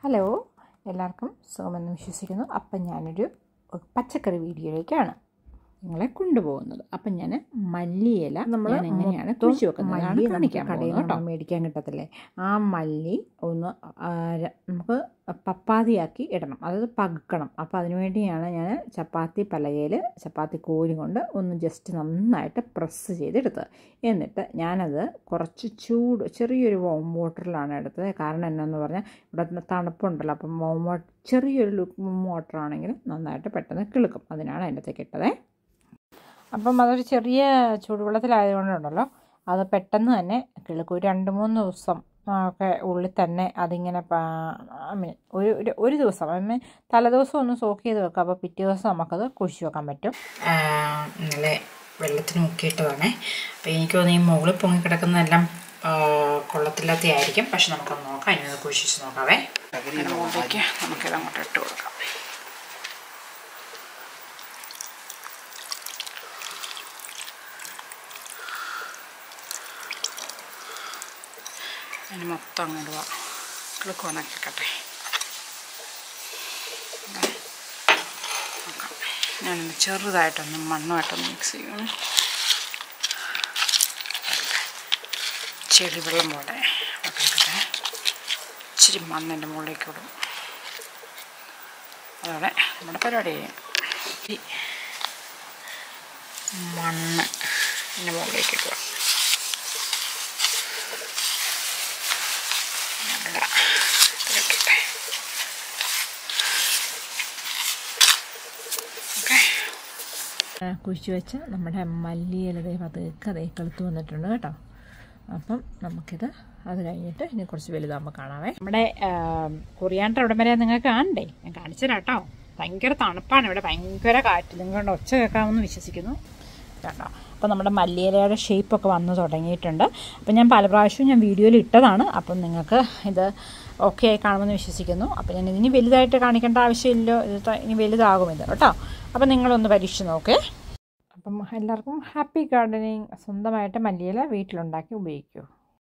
Hello, എല്ലാവർക്കും സുഖമെന്ന് വിശ്വസിക്കുന്നു. അപ്പം ഞാനൊരു പച്ചക്കറി വീഡിയോയിലേക്കാണ് നിങ്ങളെ കൊണ്ടുപോകുന്നത്. അപ്പം ഞാൻ മല്ലിയില നമ്മൾ എങ്ങനെയാണ് കുഴിച്ച് വെക്കുന്നതാണ് കാണിക്കാൻ പോകുന്നത് കേട്ടോ. മേടിക്കാൻ കിട്ടത്തില്ലേ, ആ മല്ലി ഒന്ന് നമുക്ക് പപ്പാതിയാക്കി ഇടണം, അതായത് പകുക്കണം. അപ്പോൾ അതിനുവേണ്ടിയാണ് ഞാൻ ചപ്പാത്തി പലകയിൽ ചപ്പാത്തി കോരി കൊണ്ട് ഒന്ന് ജസ്റ്റ് നന്നായിട്ട് പ്രസ് ചെയ്തെടുത്തത്. എന്നിട്ട് ഞാനത് കുറച്ച് ചെറിയൊരു വോം വാട്ടറിലാണ് എടുത്തത്. കാരണം എന്നാന്ന് പറഞ്ഞാൽ ഇവിടെ തണുപ്പുണ്ടല്ലോ, അപ്പം ചെറിയൊരു വാട്ടറാണെങ്കിൽ നന്നായിട്ട് പെട്ടെന്ന് കിളുക്കും. അതിനാണ് അതിൻ്റെ അകത്തേക്ക് ഇട്ടത്. അപ്പം അതൊരു ചെറിയ ചൂടുവെള്ളത്തിലായതുകൊണ്ടുണ്ടല്ലോ അത് പെട്ടെന്ന് തന്നെ കിളുക്കും. 2-3 ദിവസം ഒക്കെ ഉള്ളിൽ തന്നെ അതിങ്ങനെ ഒരു ദിവസം തലേദിവസം ഒന്ന് സോക്ക് ചെയ്ത് വെക്കാം. അപ്പോൾ പിറ്റേ ദിവസം നമുക്കത് കുഴിച്ച് വെക്കാൻ പറ്റും. നല്ല വെള്ളത്തിന് മുക്കിയിട്ടതാണേ. അപ്പോൾ എനിക്ക് തോന്നുന്നു ഈ മുകളിൽ പൊങ്ങിക്കിടക്കുന്നതെല്ലാം കൊള്ളത്തില്ലാത്തതായിരിക്കും. പക്ഷെ നമുക്കൊന്ന് നോക്കാം, ഇനി കുഴിച്ച് നോക്കാവേ. മുകളിലേക്ക് നമുക്കിത് അങ്ങോട്ട് ഇട്ട് കൊടുക്കാം. അതിന് മൊത്തം അങ്ങോട്ട് കിളുക്കുവാനാക്കിക്കട്ടെ. നോക്കാം, ഞാനൊന്ന് ചെറുതായിട്ടൊന്ന് മണ്ണുമായിട്ടൊന്ന് മിക്സ് ചെയ്യണം. ചെളി വെള്ളം പോലെ വെക്കട്ടെ. ഇച്ചിരി മണ്ണിൻ്റെ മുകളിലേക്ക് ഇടും. അതോടെ നമ്മുടെ പരിപാടി ചെയ്യും. ഈ മണ്ണ് ഇതിൻ്റെ മുകളിലേക്ക് ഇടുക. കുഴിച്ച് വെച്ച് നമ്മുടെ മല്ലിയില പതുക്കെ കിളുത്ത് വന്നിട്ടുണ്ട് കേട്ടോ. അപ്പം നമുക്കിത് അത് കഴിഞ്ഞിട്ട് ഇനി കുറച്ച് വലുതാകുമ്പോൾ കാണാവേ. നമ്മുടെ കൊറിയാണ്ടർ അവിടെ വരെ നിങ്ങൾക്ക് കാണണ്ടേ, ഞാൻ കാണിച്ചു തരാം കേട്ടോ. ഭയങ്കര തണുപ്പാണ് ഇവിടെ, ഭയങ്കര കാറ്റ്. നിങ്ങളുടെ ഒച്ച കേൾക്കാമെന്ന് വിശ്വസിക്കുന്നു കേട്ടോ. അപ്പോൾ നമ്മുടെ മല്ലിയിലയുടെ ഷേപ്പൊക്കെ വന്ന് തുടങ്ങിയിട്ടുണ്ട്. അപ്പം ഞാൻ പല പ്രാവശ്യവും വീഡിയോയിൽ ഇട്ടതാണ്. അപ്പം നിങ്ങൾക്ക് ഇത് ഓക്കെ ആയി കാണുമെന്ന് വിശ്വസിക്കുന്നു. അപ്പോൾ ഞാൻ ഇനി വലുതായിട്ട് കാണിക്കേണ്ട ആവശ്യമില്ലല്ലോ, ഇത് ഇനി വലുതാകും ഇത് കേട്ടോ. അപ്പം നിങ്ങളൊന്ന് പരീക്ഷിച്ച് നോക്കേ. അപ്പം എല്ലാവർക്കും ഹാപ്പി ഗാർഡനിങ്. സ്വന്തമായിട്ട് മല്ലിയില വീട്ടിലുണ്ടാക്കി ഉപയോഗിക്കൂ.